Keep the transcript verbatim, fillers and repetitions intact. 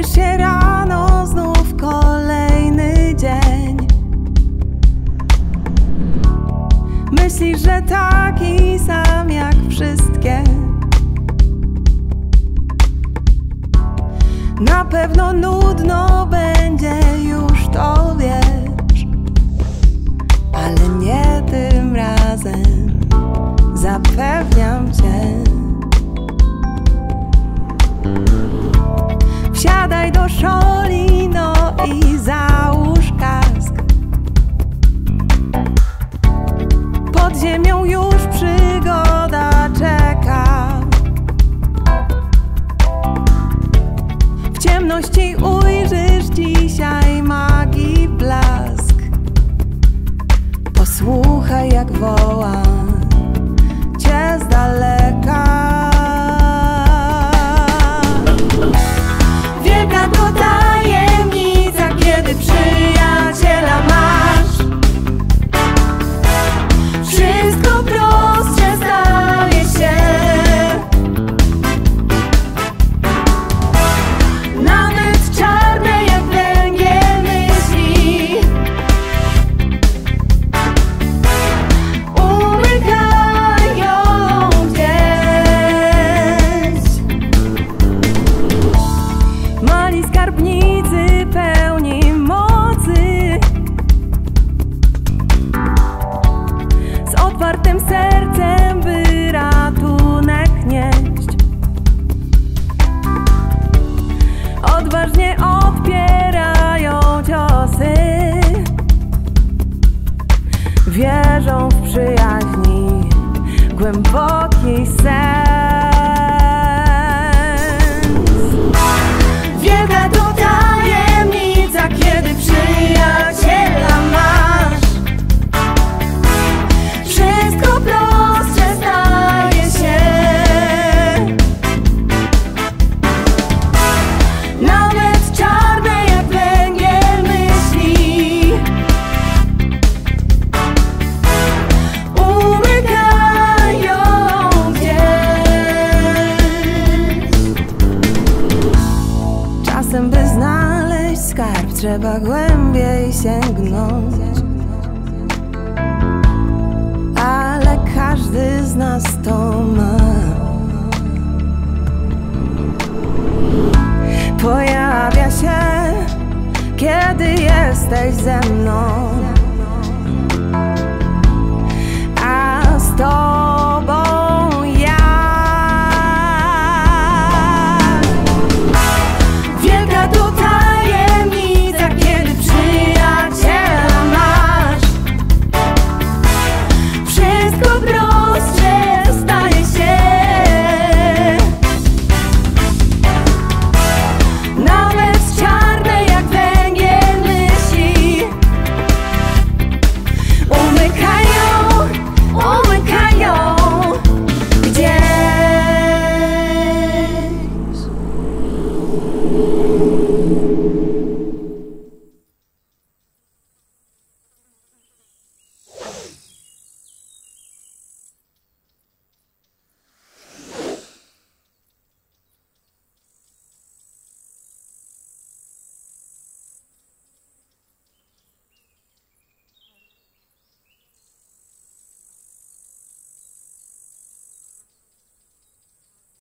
Budzisz się rano, znów kolejny dzień. Myślisz, że taki sam jak wszystkie. Na pewno nudno będzie, już to wiesz, ale nie tym razem, zapewniam cię. Wsiadaj do szoli, no i załóż kask. Pod ziemią już przygoda czeka. W ciemności ujrzysz dzisiaj magii blask. Posłuchaj, jak woła cię z daleka. Wielka to tajemnica, kiedy przyjaciela masz. Wszystko prostsze staje się. Nawet czarne jak węgiel myśli umykają gdzieś. Mali skarbnicy pełni mocy, z otwartym sercem, by ratunek nieść. Odważnie odpierają ciosy, wierzą w przyjaźni, głęboki sens. Wielka to tajemnica, kiedy przyjaciela masz. Wszystko prostsze staje się. Nawet czarne jak węgiel myśli umykają gdzieś. Czasem, by znaleźć skarb, trzeba głębiej sięgnąć, ale każdy z nas to ma. Pojawia się, kiedy jesteś ze mną, a stoi